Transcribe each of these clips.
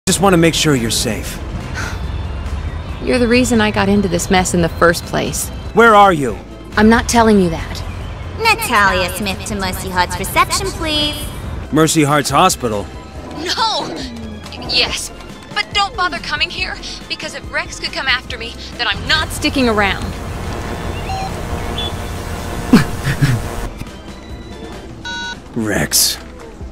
Just want to make sure you're safe. You're the reason I got into this mess in the first place. Where are you? I'm not telling you that. Natalia Smith to Mercy Heart's reception, please. Mercy Heart's hospital. No! Yes, but don't bother coming here, because if Rex could come after me, then I'm not sticking around. Rex.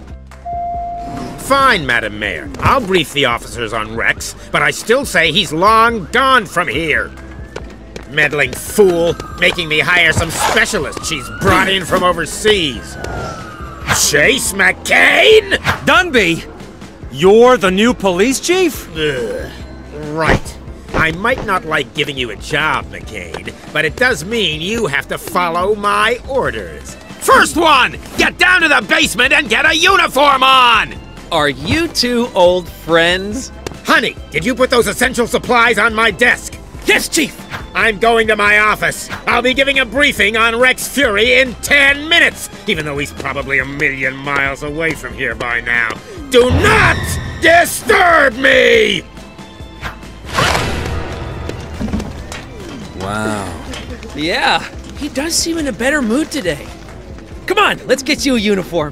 Fine, Madam Mayor. I'll brief the officers on Rex, but I still say he's long gone from here. Meddling fool, making me hire some specialist she's brought in from overseas. Chase McCain? Dunby! You're the new police chief? Ugh. Right. I might not like giving you a job, McCain, but it does mean you have to follow my orders. First one! Get down to the basement and get a uniform on! Are you two old friends? Honey, did you put those essential supplies on my desk? Yes, Chief! I'm going to my office. I'll be giving a briefing on Rex Fury in 10 minutes, even though he's probably a million miles away from here by now. Do not disturb me! Wow. Yeah, he does seem in a better mood today. Come on, let's get you a uniform.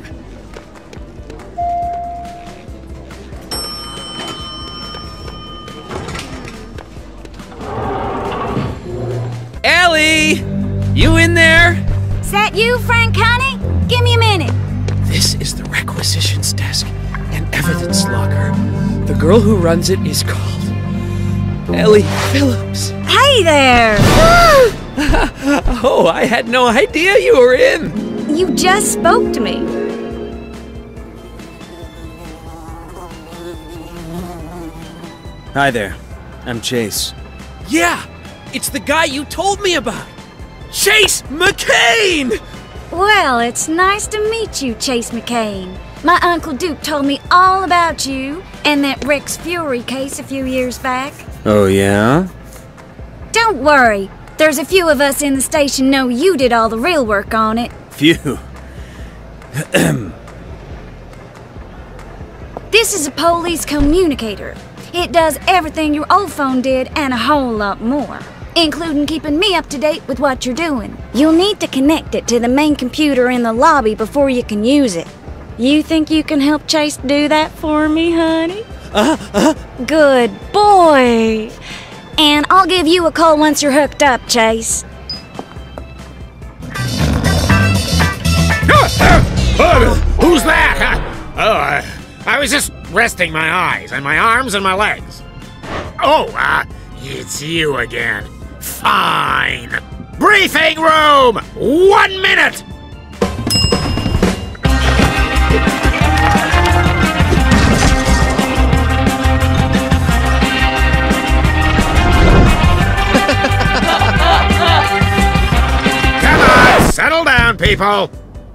Ellie! You in there? Is that you, Frank Honey? Give me a minute. This is the requisitions desk and evidence locker. The girl who runs it is called Ellie Phillips. Hey there! Oh, I had no idea you were in. You just spoke to me. Hi there. I'm Chase. Yeah, it's the guy you told me about. Chase McCain! Well, it's nice to meet you, Chase McCain. My Uncle Duke told me all about you and that Rex Fury case a few years back. Oh, yeah? Don't worry. There's a few of us in the station know you did all the real work on it. Phew. This is a police communicator. It does everything your old phone did and a whole lot more, including keeping me up to date with what you're doing. You'll need to connect it to the main computer in the lobby before you can use it. You think you can help Chase do that for me, honey? Good boy. And I'll give you a call once you're hooked up, Chase. Who's that? I was just resting my eyes and my arms and my legs. Oh, it's you again. Fine. Briefing room! 1 minute! Come on, settle down, people.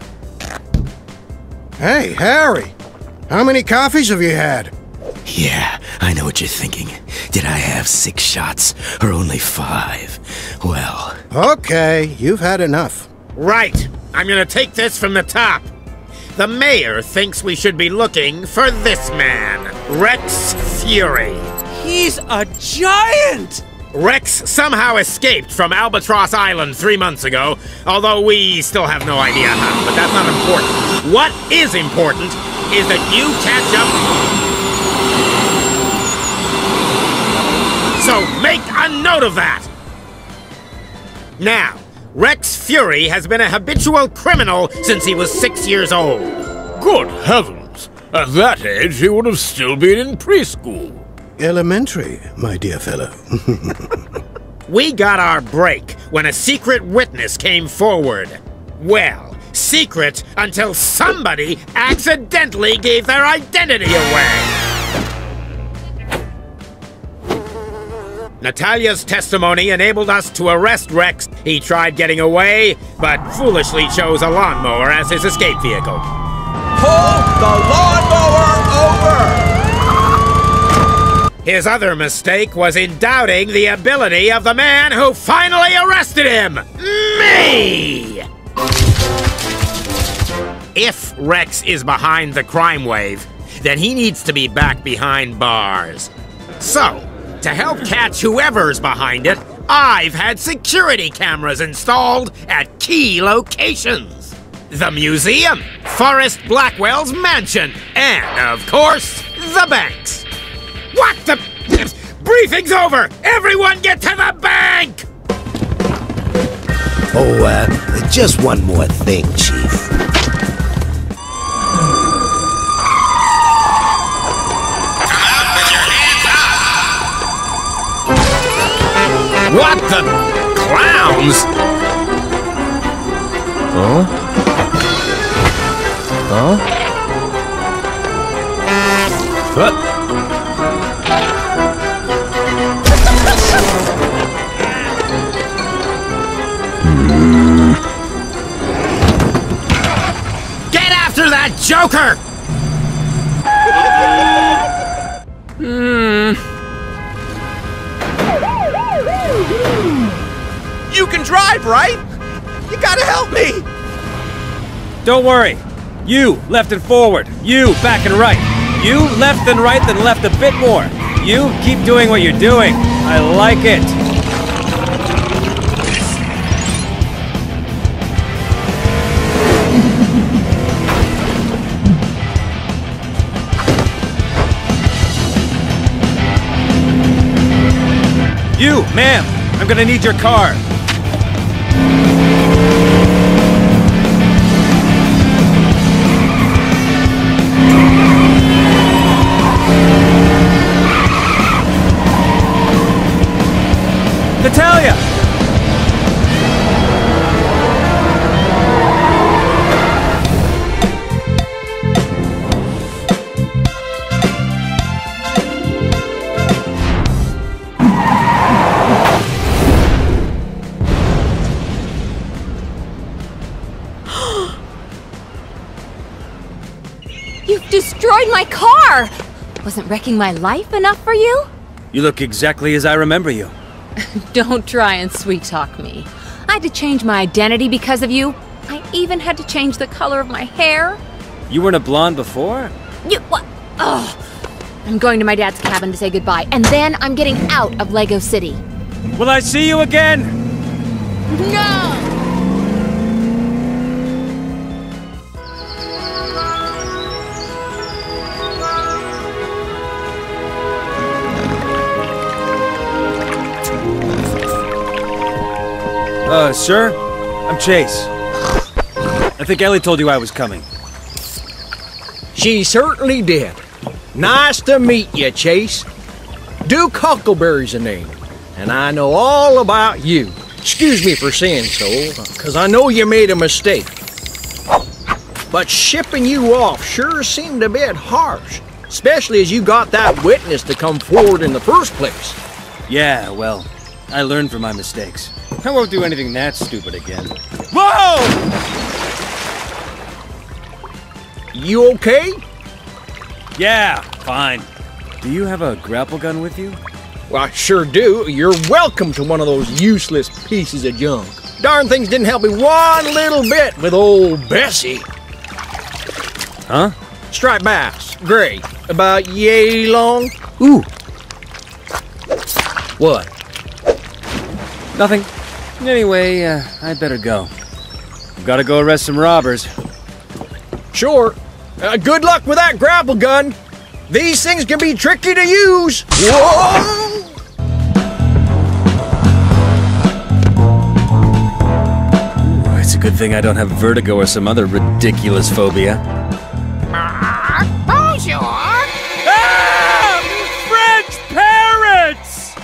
Hey, Harry. How many coffees have you had? Yeah, I know what you're thinking. Did I have 6 shots or only 5? Well... Okay, you've had enough. Right. I'm gonna take this from the top. The mayor thinks we should be looking for this man, Rex Fury. He's a giant! Rex somehow escaped from Albatross Island 3 months ago, although we still have no idea how, but that's not important. What is important is that you catch up. So make a note of that! Now, Rex Fury has been a habitual criminal since he was 6 years old. Good heavens! At that age, he would have still been in preschool. Elementary, my dear fellow. We got our break when a secret witness came forward. Well, secret until somebody accidentally gave their identity away. Natalia's testimony enabled us to arrest Rex. He tried getting away, but foolishly chose a lawnmower as his escape vehicle. Pull the lawnmower over! His other mistake was in doubting the ability of the man who finally arrested him! Me! If Rex is behind the crime wave, then he needs to be back behind bars. So, to help catch whoever's behind it, I've had security cameras installed at key locations. The museum, Forrest Blackwell's mansion, and, of course, the banks. What the... Briefing's over! Everyone get to the bank! Oh, just one more thing, Chief. What the... clowns? Huh? Huh? What? Get after that Joker! You can drive, right? You gotta help me! Don't worry. You, left and forward. You, back and right. You, left and right, then left a bit more. You, keep doing what you're doing. I like it. You, ma'am, I'm gonna need your car. Natalia! You've destroyed my car! Wasn't wrecking my life enough for you? You look exactly as I remember you. Don't try and sweet-talk me. I had to change my identity because of you. I even had to change the color of my hair. You weren't a blonde before? You what? Ugh. I'm going to my dad's cabin to say goodbye, and then I'm getting out of Lego City. Will I see you again? No! Sir? I'm Chase. I think Ellie told you I was coming. She certainly did. Nice to meet you, Chase. Duke Huckleberry's a name, and I know all about you. Excuse me for saying so, because I know you made a mistake. But shipping you off sure seemed a bit harsh, especially as you got that witness to come forward in the first place. Yeah, well, I learned from my mistakes. I won't do anything that stupid again. Whoa! You okay? Yeah, fine. Do you have a grapple gun with you? Well, I sure do. You're welcome to one of those useless pieces of junk. Darn things didn't help me one little bit with old Bessie. Huh? Striped bass, gray, about yay long. Ooh. What? Nothing. Anyway, I'd better go. Gotta go arrest some robbers. Sure. Good luck with that grapple gun. These things can be tricky to use. Whoa! It's a good thing I don't have vertigo or some other ridiculous phobia. Bonjour! Ah! French parrots!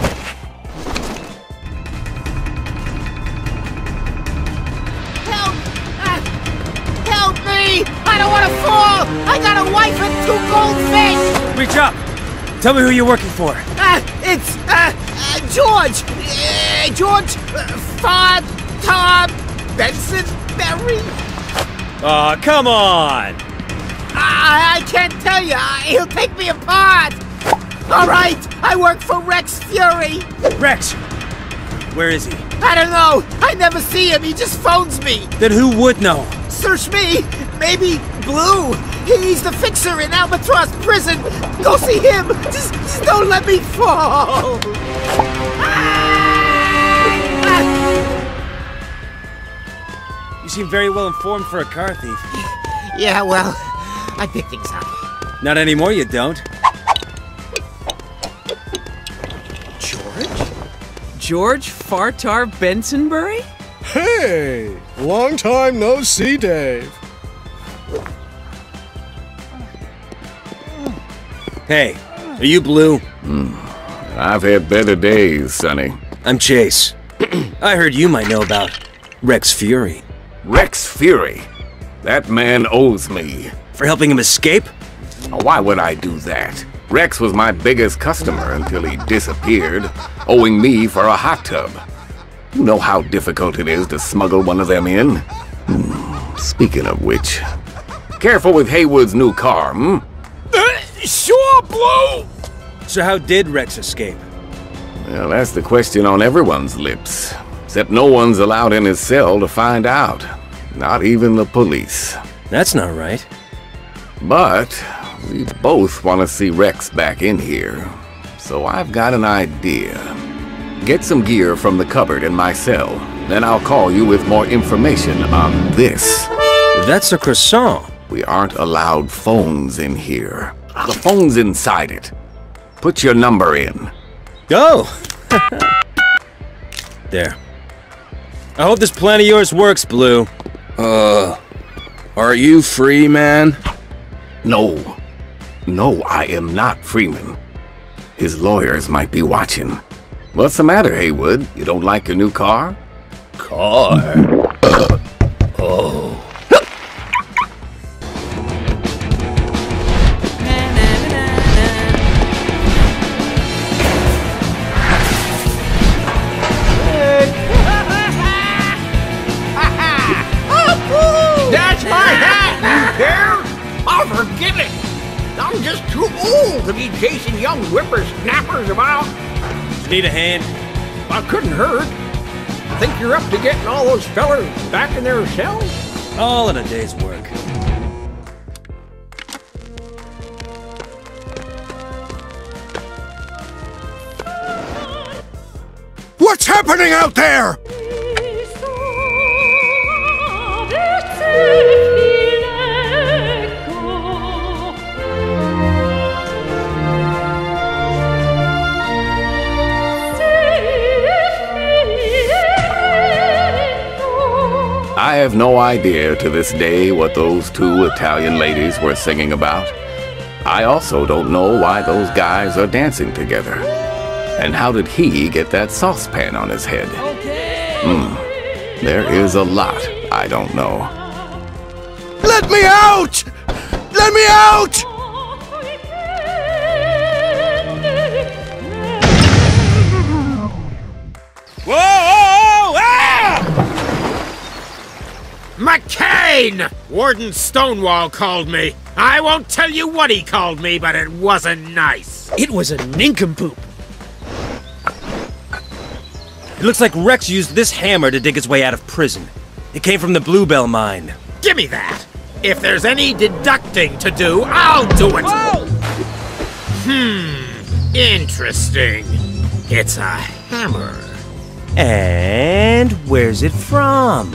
Help! Help me! I don't want to fall! I got a wife and 2 goldfish! Reach up! Tell me who you're working for. It's, George! George, Tom, Benson, Berry. Aw, come on! I can't tell you. He'll take me apart. All right, I work for Rex Fury. Rex! Where is he? I don't know. I never see him. He just phones me. Then who would know? Search me. Maybe Blue. He's the fixer in Albatross Prison! Go see him! Just don't let me fall! You seem very well informed for a car thief. Yeah, well, I pick things up. Not anymore, you don't. George Fartar Bensonbury? Hey! Long time no see, Dave. Hey, are you Blue? I've had better days, Sonny. I'm Chase. I heard you might know about Rex Fury. Rex Fury? That man owes me. For helping him escape? Why would I do that? Rex was my biggest customer until he disappeared, owing me for a hot tub. You know how difficult it is to smuggle one of them in? Speaking of which, careful with Haywood's new car, Sure, Blue! So how did Rex escape? Well, that's the question on everyone's lips. Except no one's allowed in his cell to find out. Not even the police. That's not right. But we both want to see Rex back in here. So I've got an idea. Get some gear from the cupboard in my cell. Then I'll call you with more information on this. That's a croissant. We aren't allowed phones in here. The phone's inside it. Put your number in. Go! There. I hope this plan of yours works, Blue. Are you free, man? No. No, I am not Freeman. His lawyers might be watching. What's the matter, Haywood? You don't like your new car? Car? Oh. That's my hat, you care? Oh, forget it. I'm just too old to be chasing young whippersnappers about. Need a hand? I couldn't hurt. Think you're up to getting all those fellers back in their cells? All in a day's work. What's happening out there? I have no idea to this day what those two Italian ladies were singing about. I also don't know why those guys are dancing together. And how did he get that saucepan on his head? There is a lot I don't know. Let me out! Let me out! Whoa! Ah! McCain! Warden Stonewall called me. I won't tell you what he called me, but it wasn't nice. It was a nincompoop. It looks like Rex used this hammer to dig his way out of prison. It came from the Bluebell mine. Give me that. If there's any deducting to do, I'll do it. Whoa! Interesting. It's a hammer. And where's it from?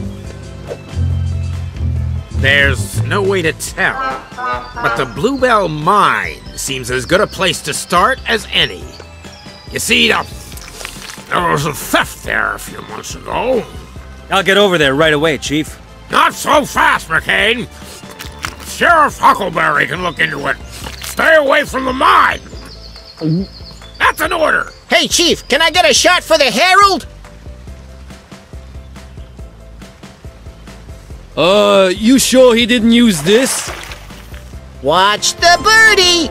There's no way to tell. But the Bluebell mine seems as good a place to start as any. You see, there was a theft there a few months ago. I'll get over there right away, Chief. Not so fast, McCain. Sheriff Huckleberry can look into it. Stay away from the mine. That's an order. Hey, Chief, can I get a shot for the Herald? You sure he didn't use this? Watch the birdie!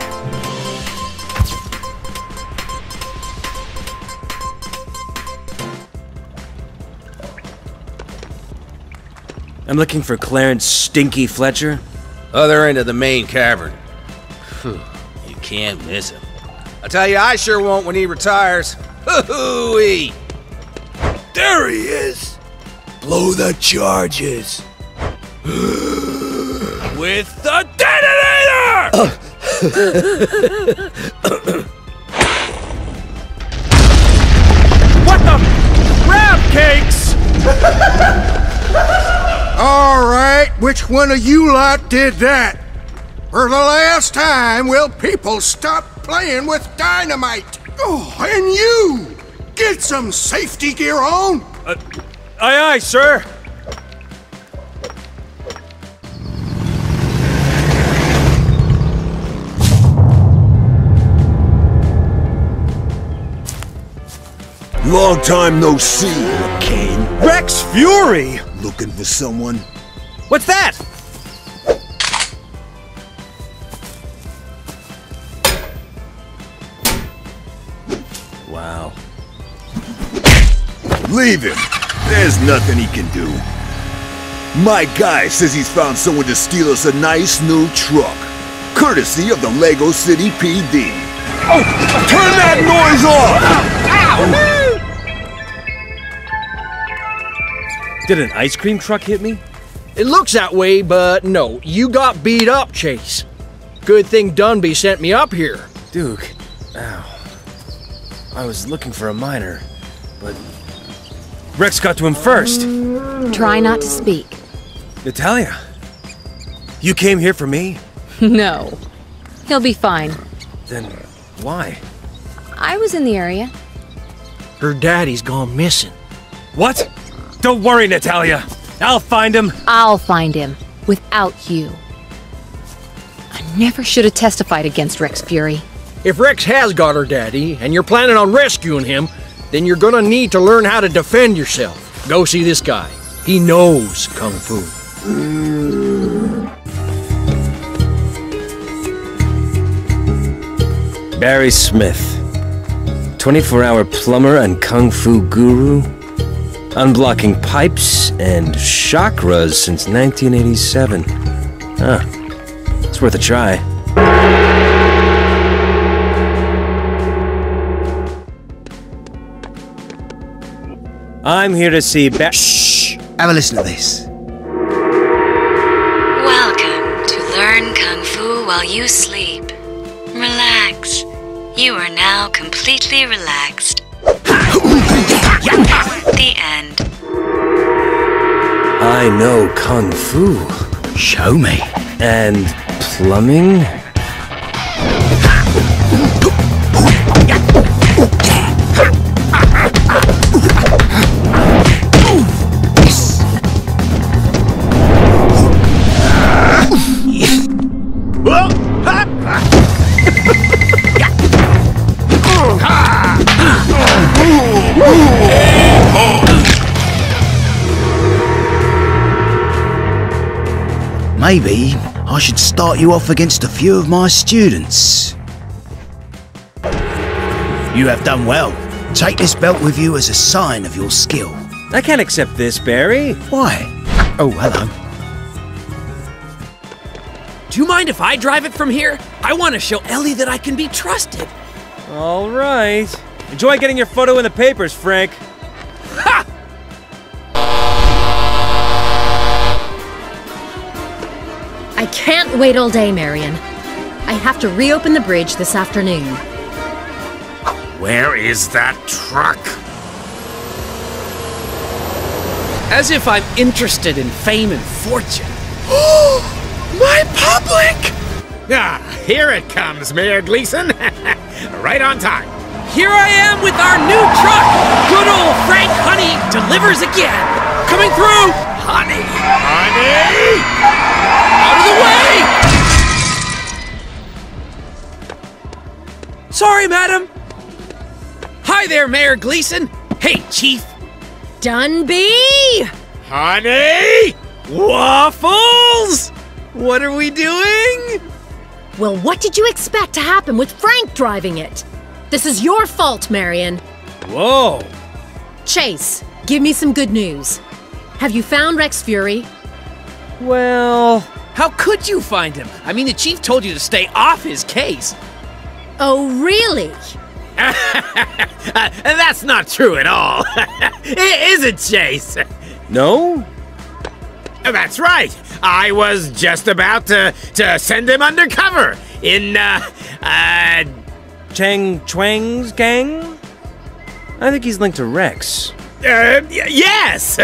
I'm looking for Clarence Stinky Fletcher. Other end of the main cavern. Phew, you can't miss him. I tell you, I sure won't when he retires. Hoo-hoo-wee! There he is! Blow the charges! with the detonator! What the? Crab cakes! All right, which one of you lot did that? For the last time, will people stop playing with dynamite? Oh, and you! Get some safety gear on! Aye, aye, sir. Long time no see, Kane. Rex Fury! Looking for someone? What's that? Wow. Leave him. There's nothing he can do. My guy says he's found someone to steal us a nice new truck. Courtesy of the Lego City PD. Oh! Turn that noise off! Did an ice cream truck hit me? It looks that way, but no. You got beat up, Chase. Good thing Dunby sent me up here. Duke. Ow. I was looking for a miner, but Rex got to him first. Try not to speak. Natalia, you came here for me? No. He'll be fine. Then why? I was in the area. Her daddy's gone missing. What? Don't worry, Natalia. I'll find him. I'll find him. Without you. I never should have testified against Rex Fury. If Rex has got her daddy, and you're planning on rescuing him, then you're gonna need to learn how to defend yourself. Go see this guy. He knows Kung Fu. Barry Smith. 24-hour plumber and Kung Fu guru. Unblocking pipes and chakras since 1987. Huh. It's worth a try. I'm here to see Shh! Have a listen to this. Welcome to Learn Kung Fu while you sleep. Relax. You are now completely relaxed. The end. I know Kung Fu. Show me. And plumbing? Maybe I should start you off against a few of my students. You have done well. Take this belt with you as a sign of your skill. I can't accept this, Barry. Why? Oh, hello. Do you mind if I drive it from here? I want to show Ellie that I can be trusted. All right. Enjoy getting your photo in the papers, Frank. Ha! I can't wait all day, Marion. I have to reopen the bridge this afternoon. Where is that truck? As if I'm interested in fame and fortune. My public! Ah, here it comes, Mayor Gleason. Right on time. Here I am with our new truck! Good old Frank Honey delivers again! Coming through! Honey! Honey! Out of the way! Sorry, madam. Hi there, Mayor Gleason. Hey, Chief. Dunby! Honey! Waffles! What are we doing? Well, what did you expect to happen with Frank driving it? This is your fault, Marion. Whoa! Chase, give me some good news. Have you found Rex Fury? Well... How could you find him? I mean, the Chief told you to stay off his case. Oh, really? That's not true at all. Is it, Chase? No? That's right. I was just about to send him undercover in, Chang Chuang's gang? I think he's linked to Rex. Yes!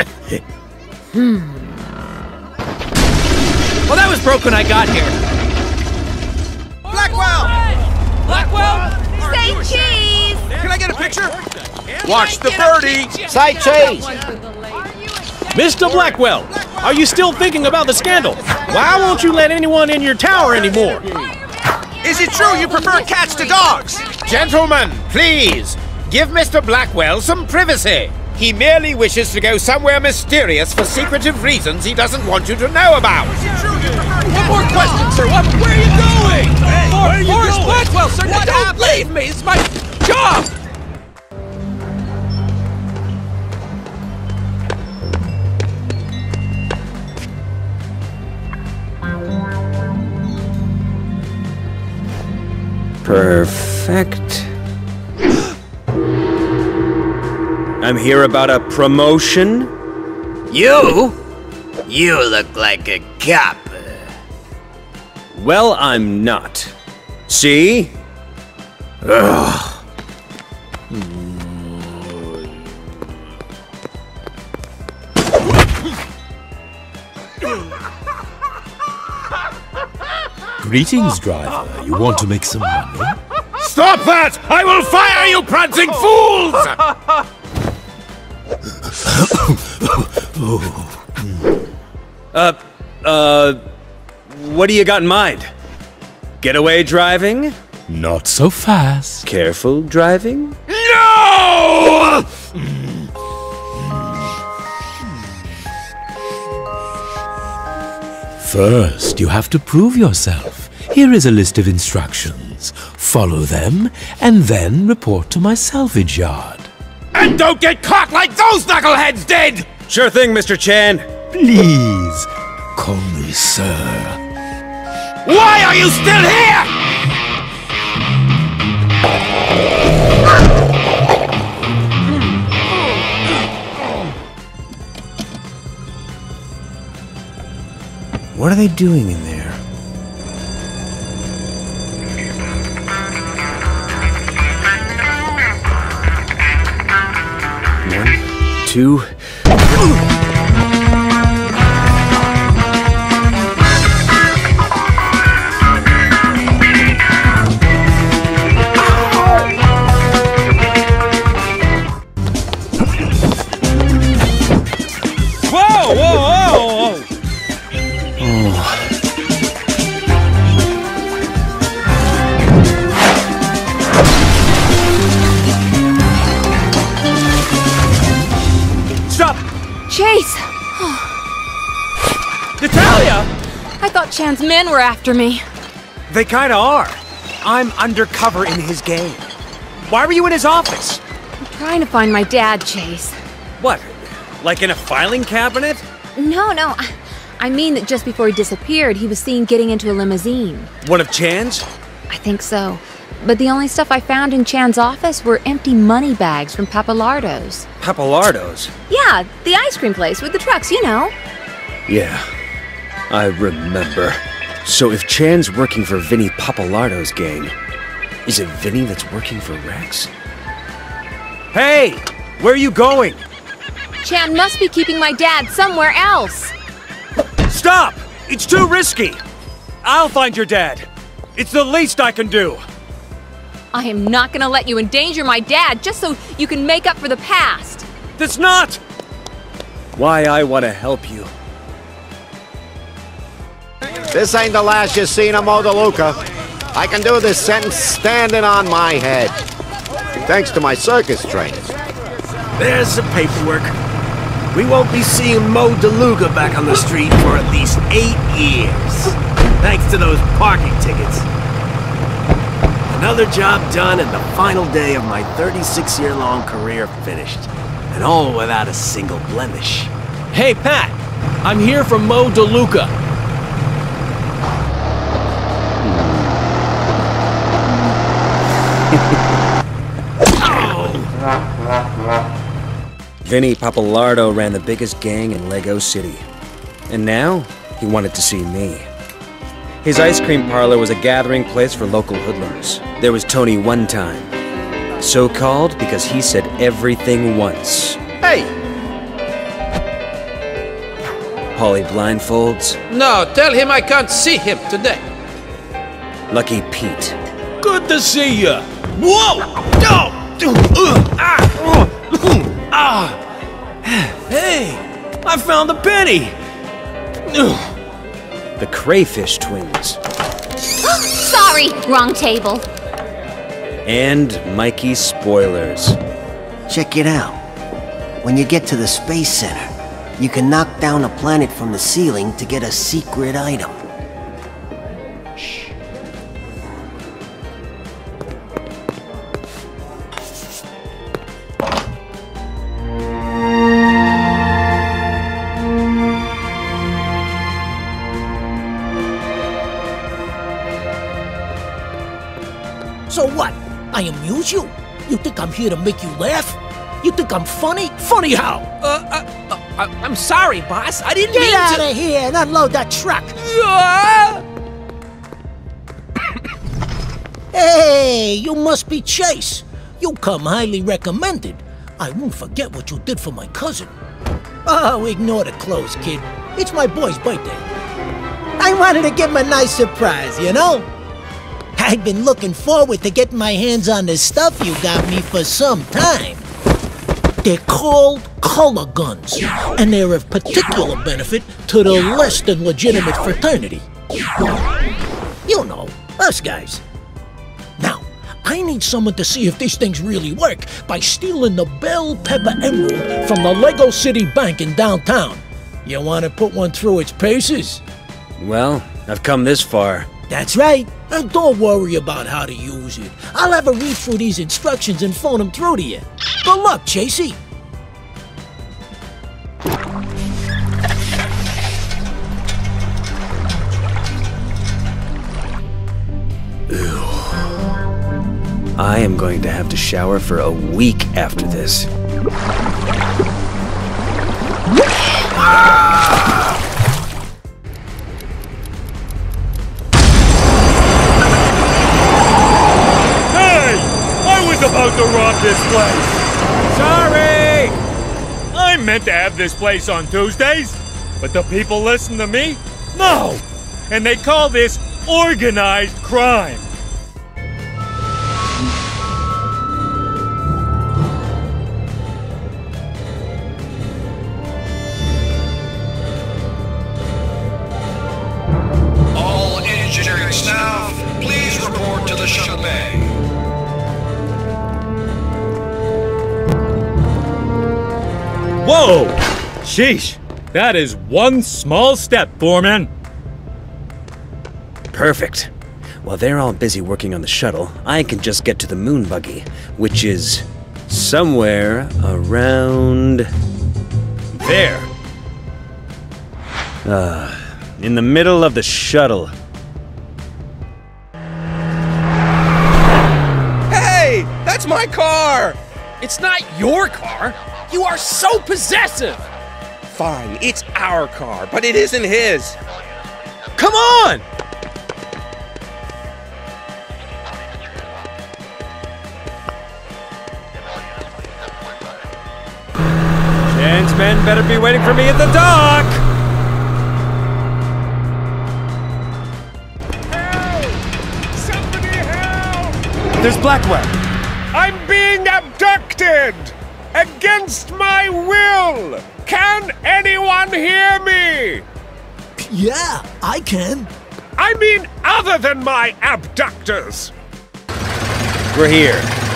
Well, that was broke when I got here. Blackwell! Blackwell! Say cheese! Can I get a picture? Watch the birdie! Say cheese! Mr. Blackwell, are you still thinking about the scandal? Why won't you let anyone in your tower anymore? Is it true you prefer cats to dogs? Gentlemen, please, give Mr. Blackwell some privacy. He merely wishes to go somewhere mysterious for secretive reasons he doesn't want you to know about. Is it true you prefer cats One more to question, dogs? sir. Where are you going? where are you Forrest going? Blackwell, sir. Don't leave me. It's my job. Perfect. I'm here about a promotion. You? You look like a cop. Well, I'm not. See? Ugh. Greetings, driver. You want to make some money? Stop that! I will fire you, prancing fools! What do you got in mind? Getaway driving? Not so fast. Careful driving? No! First, you have to prove yourself. Here is a list of instructions. Follow them, and then report to my salvage yard. And don't get caught like those knuckleheads did! Sure thing, Mr. Chan. Please, call me sir. Why are you still here? What are they doing in there? One, two. Whoa, whoa, whoa, whoa! Stop! Chase! Natalia! I thought Chan's men were after me. They kinda are. I'm undercover in his gang. Why were you in his office? I'm trying to find my dad, Chase. What? Like in a filing cabinet? No. I mean that just before he disappeared, he was seen getting into a limousine. One of Chan's? I think so. But the only stuff I found in Chan's office were empty money bags from Papalardo's. Papalardo's? Yeah, the ice cream place with the trucks, you know. Yeah, I remember. So if Chan's working for Vinny Papalardo's gang, is it Vinny that's working for Rex? Hey! Where are you going? Chan must be keeping my dad somewhere else. Stop! It's too risky! I'll find your dad. It's the least I can do. I am not gonna let you endanger my dad just so you can make up for the past. That's not why I want to help you. This ain't the last you've seen of Modaluca. I can do this sentence standing on my head. Thanks to my circus training. There's the paperwork. We won't be seeing Mo DeLuca back on the street for at least 8 years. Thanks to those parking tickets. Another job done and the final day of my 36-year-long career finished. And all without a single blemish. Hey, Pat. I'm here from Mo DeLuca. Vinny Papalardo ran the biggest gang in Lego City. And now, he wanted to see me. His ice cream parlor was a gathering place for local hoodlums. There was Tony one time. So called because he said everything once. Hey! Polly blindfolds. No, tell him I can't see him today. Lucky Pete. Good to see ya! Whoa! Hey! I found the penny! The Crayfish Twins. Sorry, wrong table. And Mikey Spoilers. Check it out. When you get to the Space Center, you can knock down a planet from the ceiling to get a secret item. So what? I amuse you? You think I'm here to make you laugh? You think I'm funny? Funny how? I'm sorry, boss. I didn't mean to— Get out of here and unload that truck! Hey, you must be Chase. You come highly recommended. I won't forget what you did for my cousin. Oh, ignore the clothes, kid. It's my boy's birthday. I wanted to give him a nice surprise, you know? I've been looking forward to getting my hands on the stuff you got me for some time. They're called color guns, and they're of particular benefit to the less than legitimate fraternity. You know, us guys. Now, I need someone to see if these things really work by stealing the Bell Pepper Emerald from the Lego City Bank in downtown. You want to put one through its paces? Well, I've come this far. That's right. And don't worry about how to use it. I'll have a read through these instructions and phone them through to you. Good luck, Chasey. I am going to have to shower for a week after this. About to rob this place. Sorry! I meant to have this place on Tuesdays, but the people listen to me? No! And they call this organized crime. All engineering staff, please report to the shuttle bay. Whoa! Sheesh! That is one small step, Foreman. Perfect. While they're all busy working on the shuttle, I can just get to the moon buggy, which is somewhere around there. In the middle of the shuttle. Hey! That's my car! It's not your car! You are so possessive! Fine, it's our car, but it isn't his. Come on! Chan's men better be waiting for me at the dock! Help! Somebody help! There's Blackwell! I'm being abducted! Against my will! Can anyone hear me? Yeah, I can. I mean other than my abductors! We're here.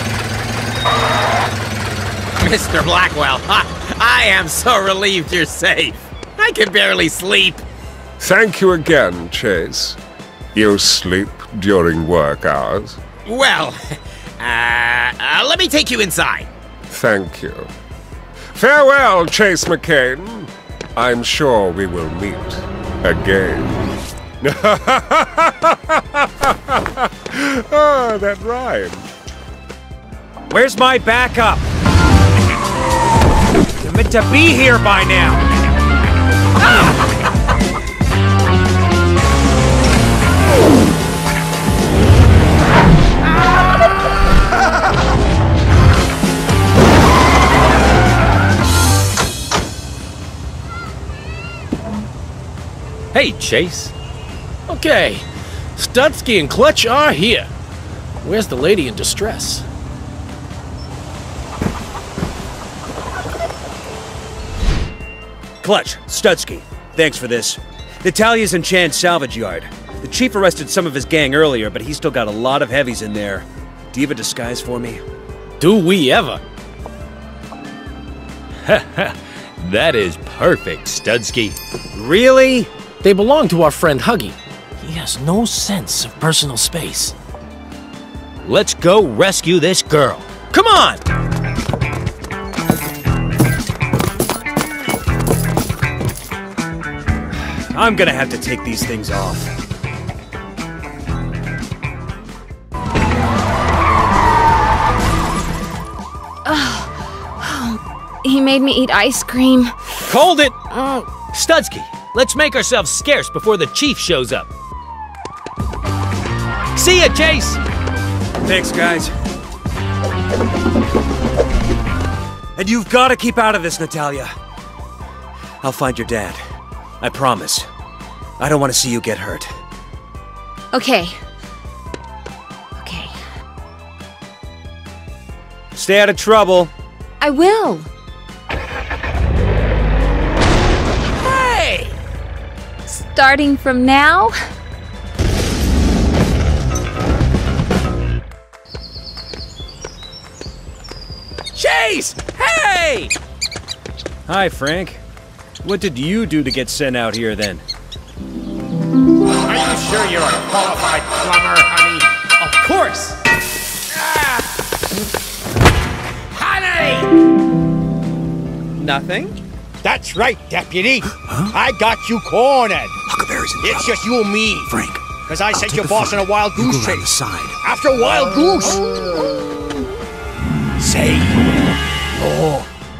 Mr. Blackwell, I am so relieved you're safe. I can barely sleep. Thank you again, Chase. You sleep during work hours? Well, let me take you inside. Thank you. Farewell, Chase McCain. I'm sure we will meet again. Oh, that rhymed. Where's my backup? You're meant to be here by now. Ah! Hey, Chase. Okay, Studsky and Clutch are here. Where's the lady in distress? Clutch, Studsky, thanks for this. Natalia's in Chan's salvage yard. The chief arrested some of his gang earlier, but he's still got a lot of heavies in there. Do you have a disguise for me? Do we ever? That is perfect, Studsky. Really? They belong to our friend Huggy. He has no sense of personal space. Let's go rescue this girl. Come on! I'm gonna have to take these things off. He made me eat ice cream. Hold it! Studsky, let's make ourselves scarce before the chief shows up. See ya, Chase! Thanks, guys. And you've got to keep out of this, Natalia. I'll find your dad. I promise. I don't want to see you get hurt. Okay. Okay. Stay out of trouble. I will. Hey! Starting from now? Chase! Hey! Hi, Frank. What did you do to get sent out here, then? Are you sure you're a qualified plumber, honey? Of course! Honey! Nothing? That's right, Deputy. I got you cornered. Huckleberry's in It's just you and me. Frank. Because I sent take your the boss on front. a wild You goose go around chase. the side. After Wild Goose. Say your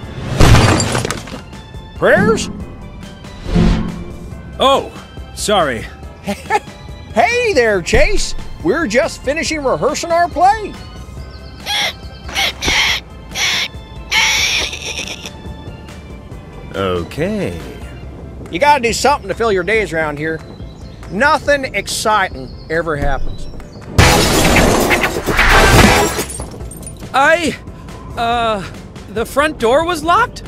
prayers? Oh, sorry. Hey there, Chase. We're just finishing rehearsing our play. Okay. You gotta do something to fill your days around here. Nothing exciting ever happens. The front door was locked?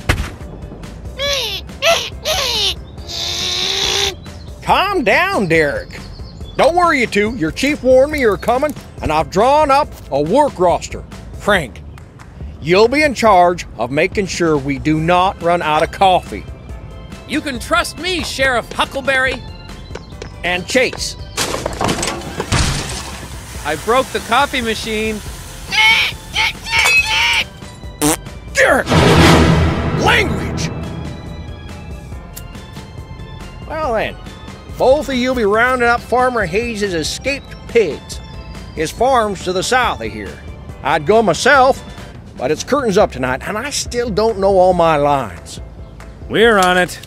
Calm down, Derek. Don't worry, you two. Your chief warned me you were coming, and I've drawn up a work roster. Frank, you'll be in charge of making sure we do not run out of coffee. You can trust me, Sheriff Huckleberry. And Chase. I broke the coffee machine. Derek! Language! Well then, both of you be rounding up Farmer Hayes' escaped pigs. His farm's to the south of here. I'd go myself, but it's curtains up tonight, and I still don't know all my lines. We're on it.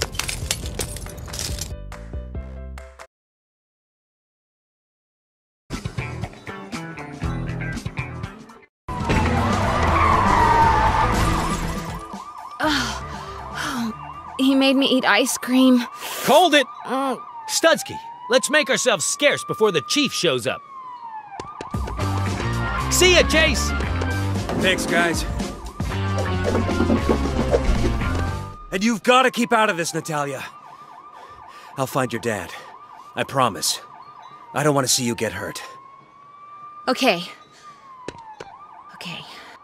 He made me eat ice cream. Hold it! Studsky, let's make ourselves scarce before the chief shows up. See ya, Chase! Thanks, guys. And you've got to keep out of this, Natalia. I'll find your dad. I promise. I don't want to see you get hurt. Okay. Okay.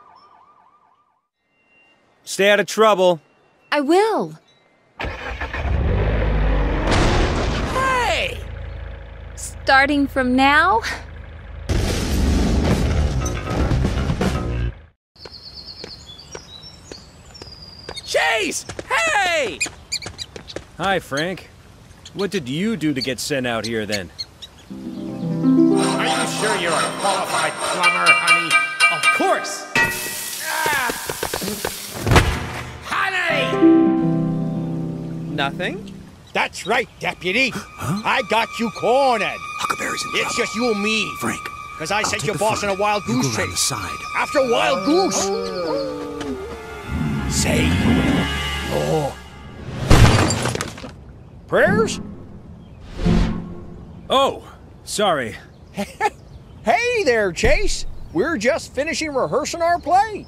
Stay out of trouble. I will. Hey! Starting from now? Chase! Hey! Hi, Frank. What did you do to get sent out here, then? Are you sure you're a qualified plumber, honey? Of course! Honey! Nothing? That's right, Deputy. I got you cornered. Huckleberry. Huckleberry's in trouble. It's just you and me. Frank, Because I sent take your the boss on front. a wild You goose go around chase. the side. After a wild goose. Say your prayers? Oh, sorry. Hey there, Chase. We're just finishing rehearsing our play.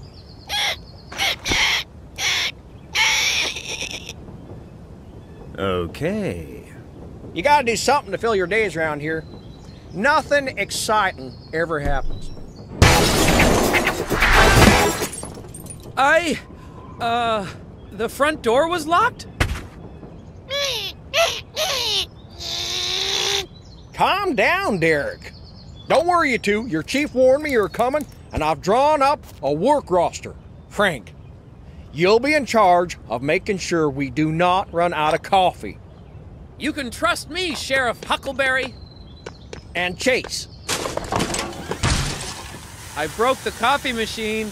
Okay. You gotta do something to fill your days around here. Nothing exciting ever happens. The front door was locked? Calm down, Derek. Don't worry, you two. Your chief warned me you're coming, and I've drawn up a work roster. Frank, you'll be in charge of making sure we do not run out of coffee. You can trust me, Sheriff Huckleberry. And Chase. I broke the coffee machine.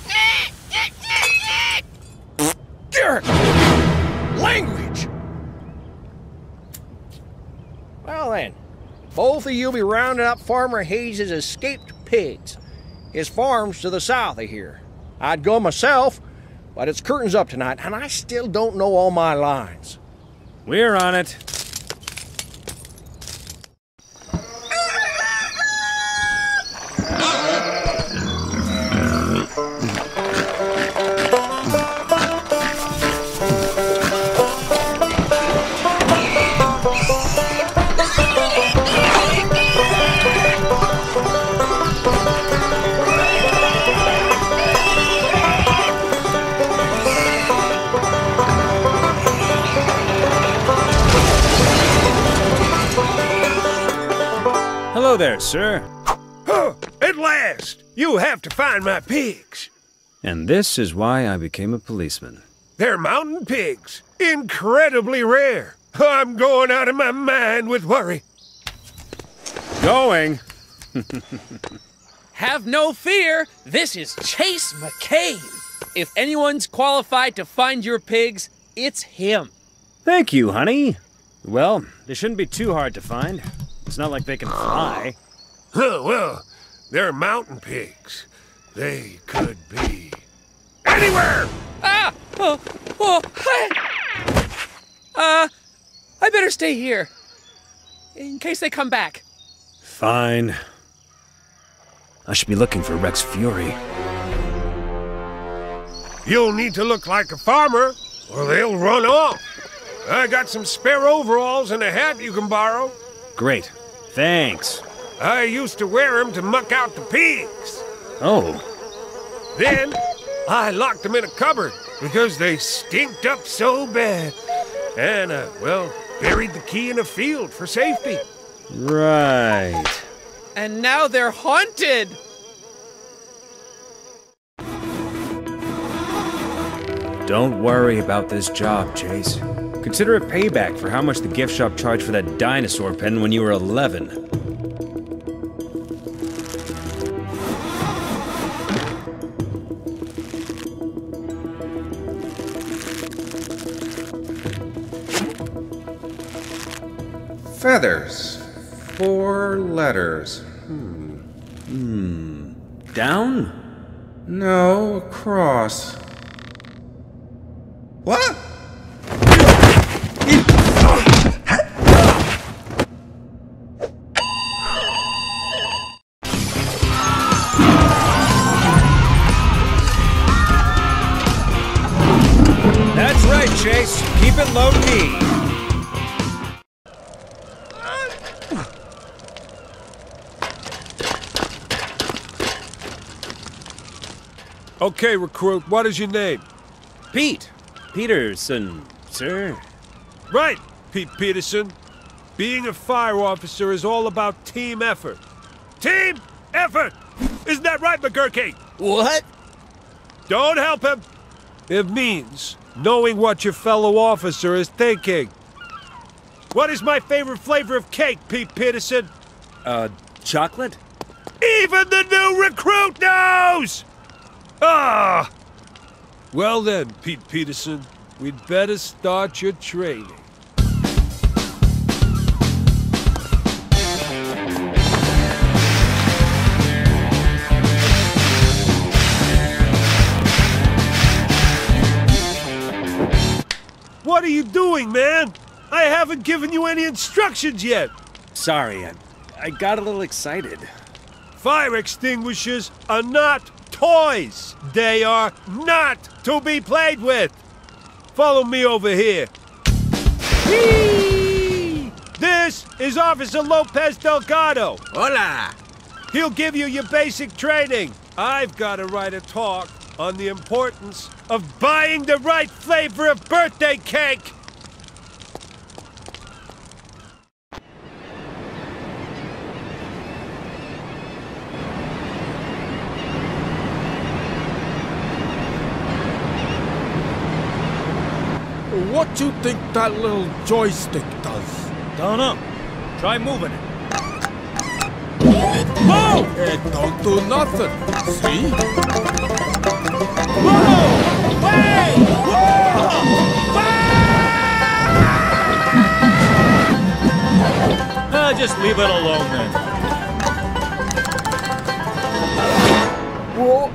Derek! Language! Well then, both of you will be rounding up Farmer Hayes' escaped pigs. His farm's to the south of here. I'd go myself, but it's curtains up tonight, and I still don't know all my lines. We're on it. Hello there, sir. Oh, at last! You have to find my pigs. And this is why I became a policeman. They're mountain pigs. Incredibly rare. I'm going out of my mind with worry. Going? Have no fear, this is Chase McCain. If anyone's qualified to find your pigs, it's him. Thank you, honey. Well, they shouldn't be too hard to find. It's not like they can fly. Oh, well, they're mountain pigs. They could be anywhere! Ah! I better stay here. In case they come back. Fine. I should be looking for Rex Fury. You'll need to look like a farmer, or they'll run off. I got some spare overalls and a hat you can borrow. Great. Thanks. I used to wear them to muck out the pigs. Oh. Then, I locked them in a cupboard because they stinked up so bad. And, well, buried the key in a field for safety. Right. And now they're haunted! Don't worry about this job, Chase. Consider it payback for how much the gift shop charged for that dinosaur pen when you were 11. Feathers. 4 letters. Down? No, across. What? That's right, Chase. Keep it low-key. Okay, recruit, what is your name? Pete. Peterson, sir. Right, Pete Peterson. Being a fire officer is all about team effort. Team effort! Isn't that right, McGurky? What? Don't help him. It means knowing what your fellow officer is thinking. What is my favorite flavor of cake, Pete Peterson? Chocolate? Even the new recruit knows! Ah! Well then, Pete Peterson, we'd better start your training. What are you doing, man? I haven't given you any instructions yet. Sorry, I got a little excited. Fire extinguishers are not toys. They are not to be played with. Follow me over here. Whee! This is Officer Lopez Delgado. Hola. He'll give you your basic training. I've got to write a talk on the importance of buying the right flavor of birthday cake. What you think that little joystick does? Don't know. Try moving it. Whoa! It don't do nothing. See? Whoa! Wait! Whoa! Just leave it alone then. Whoa!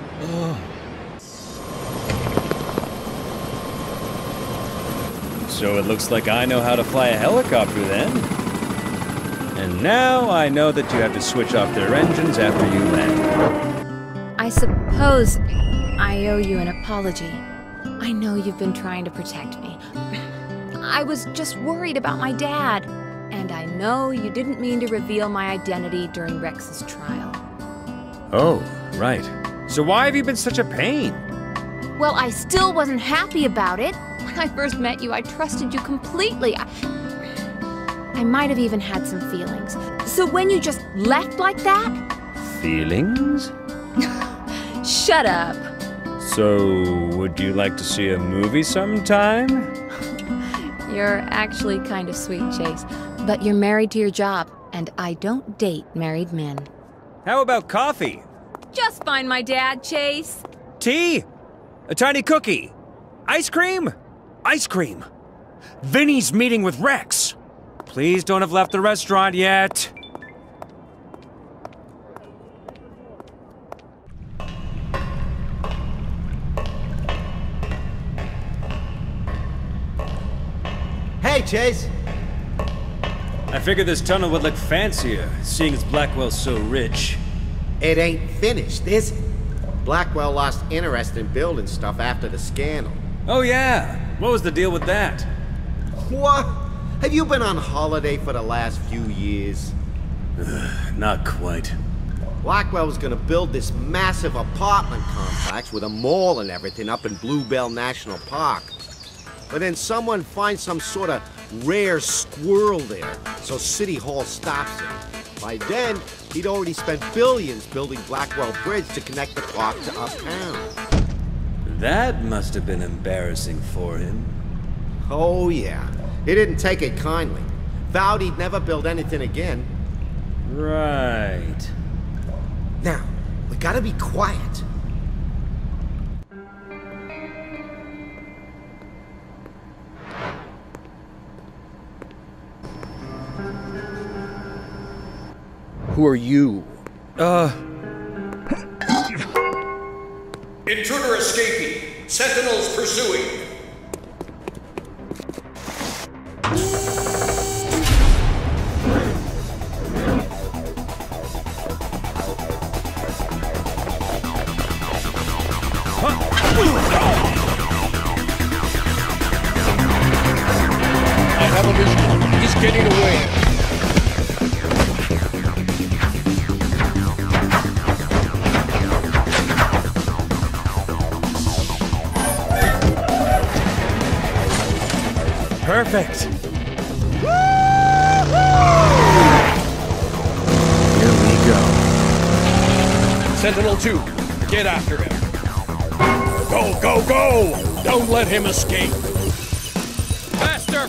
So it looks like I know how to fly a helicopter then. And now I know that you have to switch off their engines after you land. I suppose I owe you an apology. I know you've been trying to protect me. I was just worried about my dad. And I know you didn't mean to reveal my identity during Rex's trial. Oh, right. So why have you been such a pain? Well, I still wasn't happy about it. When I first met you, I trusted you completely. I might have even had some feelings. So when you just left like that... Feelings? Shut up. So, would you like to see a movie sometime? You're actually kind of sweet, Chase. But you're married to your job, and I don't date married men. How about coffee? Just find my dad, Chase. Tea? A tiny cookie? Ice cream? Ice cream. Vinny's meeting with Rex. Please don't have left the restaurant yet. Hey, Chase. I figured this tunnel would look fancier, seeing as Blackwell's so rich. It ain't finished, is it? Blackwell lost interest in building stuff after the scandal. Oh yeah? What was the deal with that? What? Have you been on holiday for the last few years? Not quite. Blackwell was gonna build this massive apartment complex with a mall and everything up in Bluebell National Park. But then someone finds some sort of rare squirrel there, so City Hall stops it. By then, he'd already spent billions building Blackwell Bridge to connect the park to uptown. That must have been embarrassing for him. Oh yeah, he didn't take it kindly. Vowed he'd never build anything again. Right. Now, we gotta be quiet. Who are you? Intruder escaping. Sentinels pursuing. I have a vision. He's getting away. Perfect. Here we go. Sentinel 2, get after him. Go, go, go! Don't let him escape. Faster!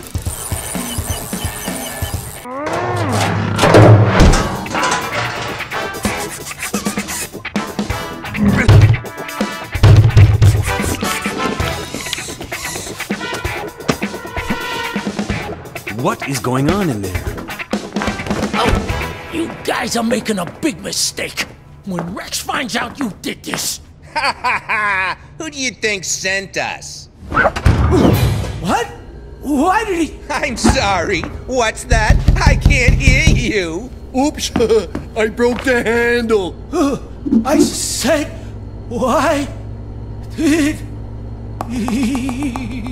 What is going on in there? Oh, you guys are making a big mistake. When Rex finds out you did this... Ha ha ha! Who do you think sent us? What? Why did he... I'm sorry. What's that? I can't hear you. Oops, I broke the handle. I said, why did he...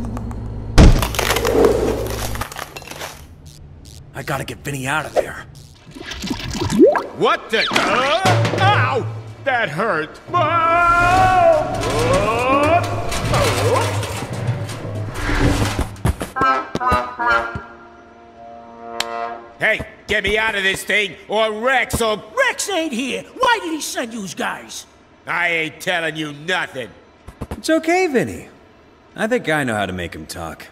I gotta get Vinny out of there. What the? Ow! That hurt. Hey, get me out of this thing, or Rex, or... Rex ain't here. Why did he send you guys? I ain't telling you nothing. It's okay, Vinny. I think I know how to make him talk.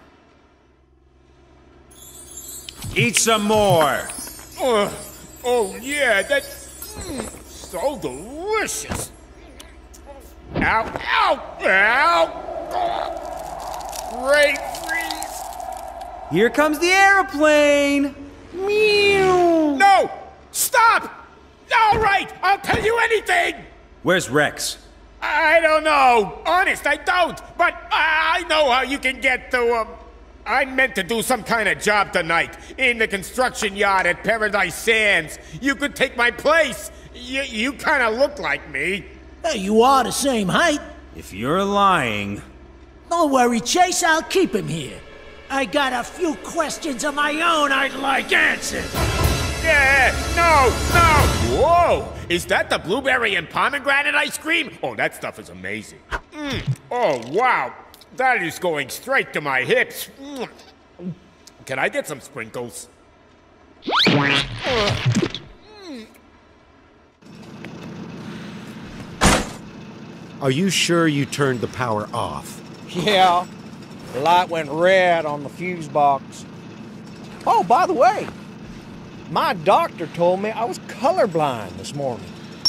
Eat some more! Oh yeah, that's so delicious. Ow, ow, ow! Great freeze! Here comes the airplane! Meow! No! Stop! All right, I'll tell you anything! Where's Rex? I don't know. Honest, I don't. But I know how you can get to, I meant to do some kind of job tonight in the construction yard at Paradise Sands. You could take my place. You kind of look like me. Hey, you are the same height. If you're lying... Don't worry, Chase, I'll keep him here. I got a few questions of my own I'd like answered. Yeah, no! Whoa! Is that the blueberry and pomegranate ice cream? Oh, that stuff is amazing. Oh, wow. That is going straight to my hips. Can I get some sprinkles? Are you sure you turned the power off? Yeah. The light went red on the fuse box. Oh, by the way, my doctor told me I was colorblind this morning.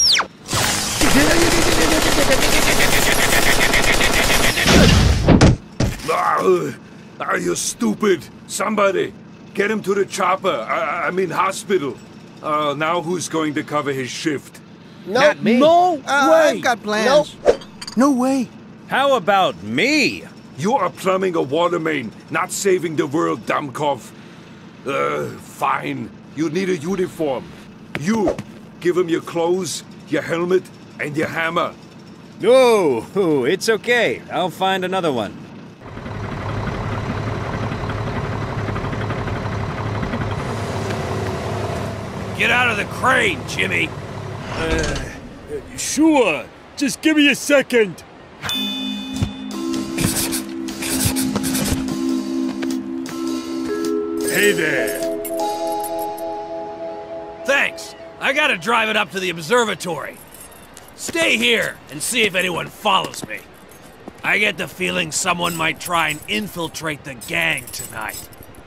Are you stupid? Somebody, get him to the chopper. I mean hospital. Now who's going to cover his shift? Not me. No way. I've got plans. Nope. No way. How about me? You are plumbing a water main, not saving the world, Dummkopf. Fine. You need a uniform. You, give him your clothes, your helmet, and your hammer. No, it's okay. I'll find another one. Get out of the crane, Jimmy. Sure. Just give me a second. Hey there. Thanks. I gotta drive it up to the observatory. Stay here and see if anyone follows me. I get the feeling someone might try and infiltrate the gang tonight.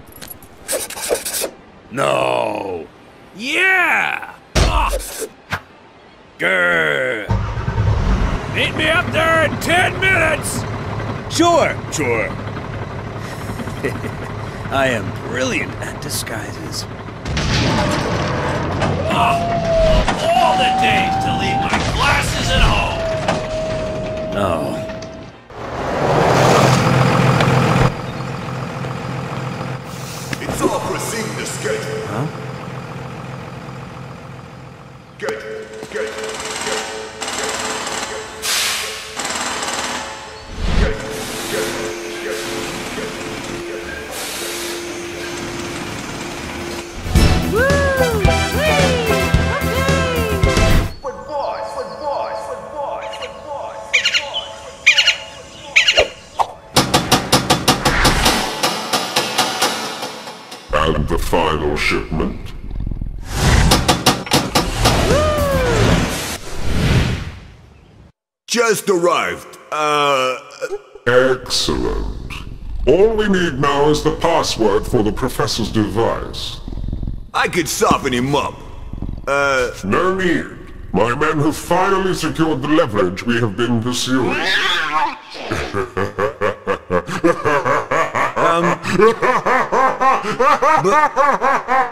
No. Yeah! Grr. Meet me up there in 10 minutes! Sure. I am brilliant at disguises. All the days to leave my glasses at home! Oh. It's all proceeding to schedule. Huh? And the final shipment. Just arrived. Excellent. All we need now is the password for the professor's device. I could soften him up. No need. My men have finally secured the leverage we have been pursuing.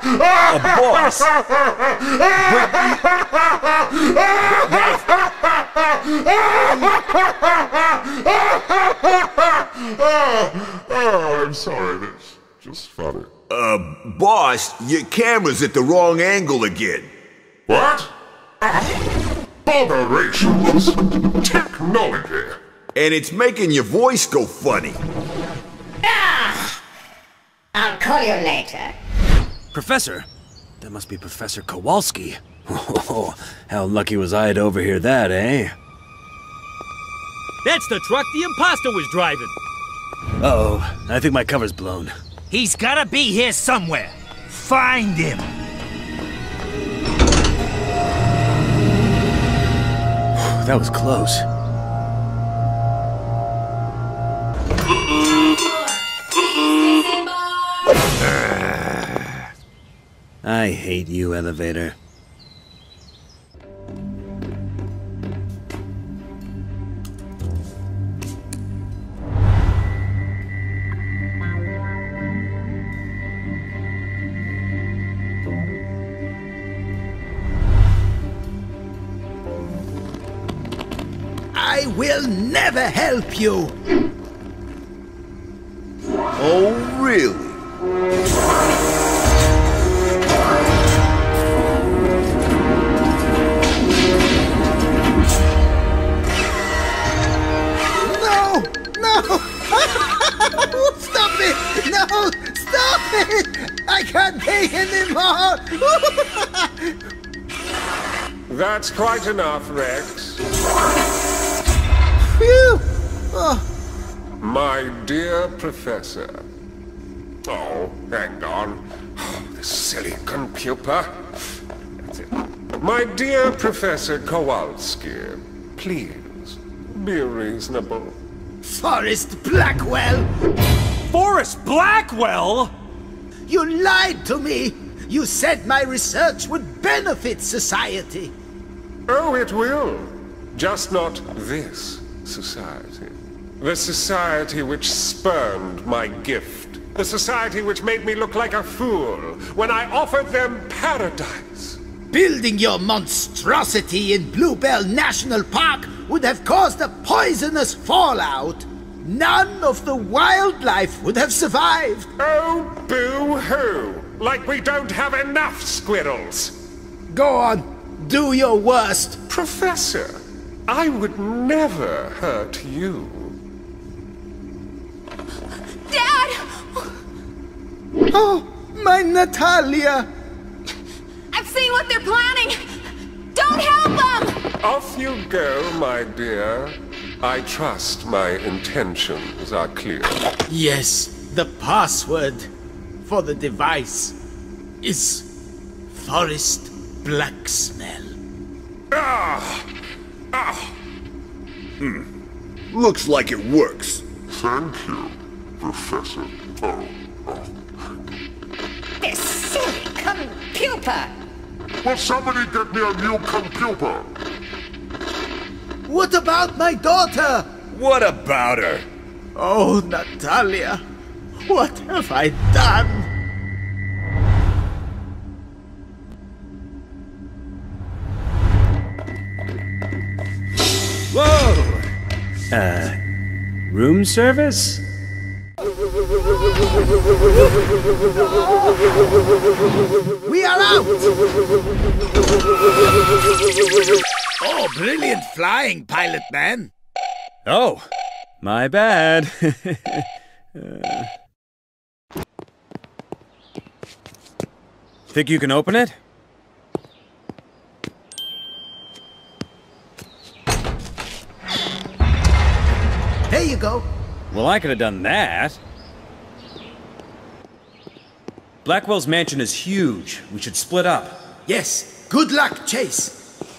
Boss. I'm sorry, that's just funny. Boss, your camera's at the wrong angle again. What? Aberrations. Technology. And it's making your voice go funny. I'll call you later. Professor? That must be Professor Kowalski. Oh, how lucky was I to overhear that, eh? That's the truck the imposter was driving. Uh-oh, I think my cover's blown. He's gotta be here somewhere. Find him. That was close. I hate you, elevator. I will never help you. Oh, really? No! No! Stop it! No! Stop it! I can't take anymore! That's quite enough, Rex. Phew! Oh. My dear Professor. Oh, hang on. Oh, this silly computer. That's it. My dear Professor Kowalski, please, be reasonable. Forrest Blackwell! Forrest Blackwell?! You lied to me! You said my research would benefit society! Oh, it will. Just not this society. The society which spurned my gift. The society which made me look like a fool when I offered them paradise. Building your monstrosity in Bluebell National Park would have caused a poisonous fallout. None of the wildlife would have survived. Oh, boo-hoo! Like we don't have enough squirrels. Go on, do your worst. Professor, I would never hurt you. Dad! Oh, my Natalia! I've seen what they're planning! Don't help them! Off you go, my dear. I trust my intentions are clear. Yes, the password for the device is Forest Blacksmell. Looks like it works. Thank you, Professor. This silly computer. Will somebody get me a new computer? What about my daughter? What about her? Oh, Natalia, what have I done? Whoa! Room service? We are out! Oh, brilliant flying, pilot man. Oh, my bad. Think you can open it? There you go. Well, I could have done that. Blackwell's mansion is huge. We should split up. Yes. Good luck, Chase.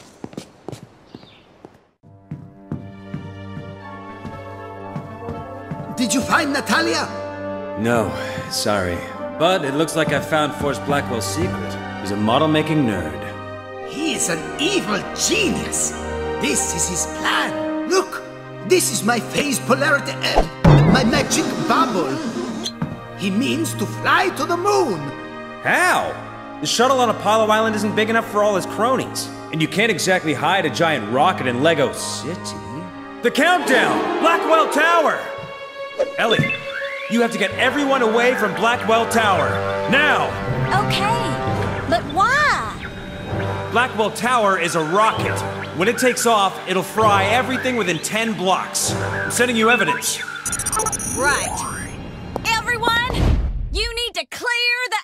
Did you find Natalia? No, sorry. But it looks like I found Forrest Blackwell's secret. He's a model-making nerd. He is an evil genius. This is his plan. Look, this is my phase polarity my magic bubble. He means to fly to the moon. How? The shuttle on Apollo Island isn't big enough for all his cronies. And you can't exactly hide a giant rocket in Lego City. The countdown! Blackwell Tower! Ellie, you have to get everyone away from Blackwell Tower. Now! Okay, but why? Blackwell Tower is a rocket. When it takes off, it'll fry everything within 10 blocks. I'm sending you evidence. Right. Everyone, you need to clear the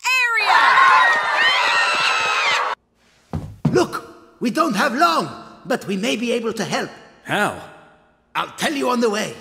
area! Look, we don't have long, but we may be able to help. How? I'll tell you on the way.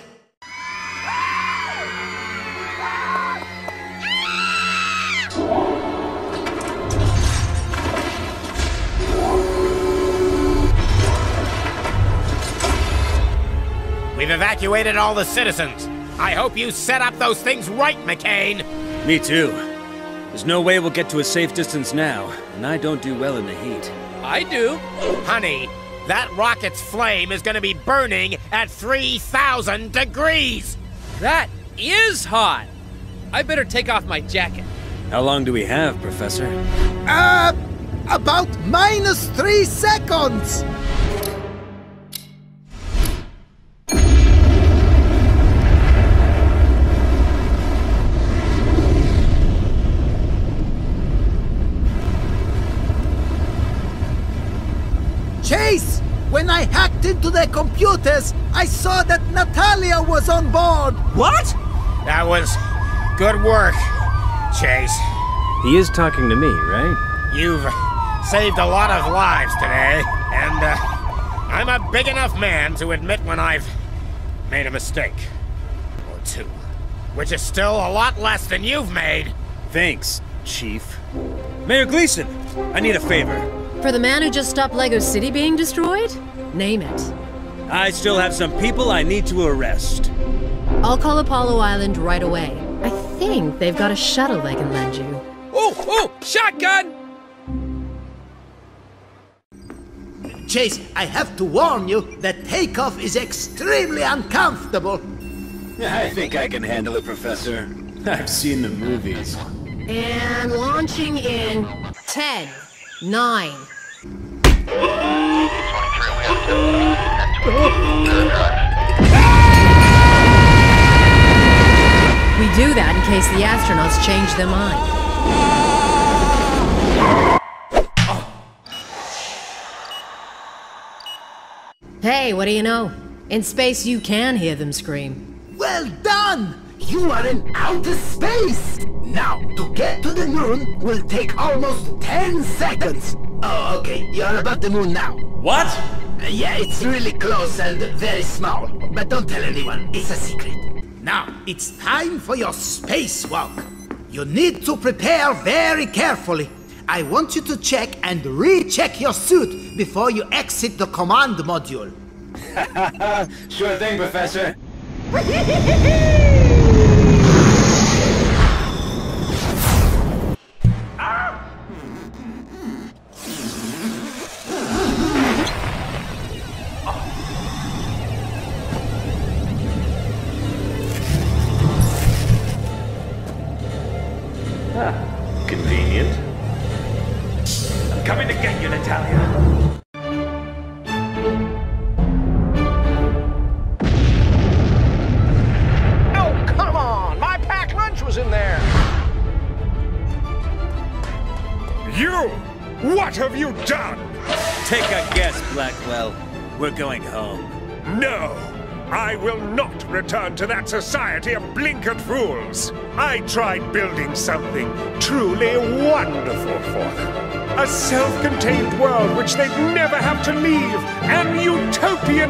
We've evacuated all the citizens. I hope you set up those things right, McCain. Me too. There's no way we'll get to a safe distance now, and I don't do well in the heat. I do. Honey, that rocket's flame is gonna be burning at 3,000 degrees! That is hot! I better take off my jacket. How long do we have, Professor? About -3 seconds! Chase! When I hacked into their computers, I saw that Natalia was on board! What? That was good work, Chase. He is talking to me, right? You've saved a lot of lives today, and I'm a big enough man to admit when I've made a mistake. Or two. Which is still a lot less than you've made. Thanks, Chief. Mayor Gleason, I need a favor. For the man who just stopped Lego City being destroyed? Name it. I still have some people I need to arrest. I'll call Apollo Island right away. I think they've got a shuttle they can lend you. Oh, shotgun! Chase, I have to warn you that takeoff is extremely uncomfortable. I think I can handle it, Professor. I've seen the movies. And launching in 10, 9. We do that in case the astronauts change their mind. Hey, what do you know? In space you can hear them scream. Well done! You are in outer space! Now, to get to the moon will take almost 10 seconds. Oh, okay, you're above the moon now. What? Yeah, it's really close and very small. But don't tell anyone, it's a secret. Now, it's time for your spacewalk. You need to prepare very carefully. I want you to check and recheck your suit before you exit the command module. Sure thing, Professor. Convenient. I'm coming to get you, Natalia. Oh, come on! My packed lunch was in there! You! What have you done? Take a guess, Blackwell. We're going home. No! I will not return to that society of blinkered fools. I tried building something truly wonderful for them. A self-contained world which they'd never have to leave. An utopian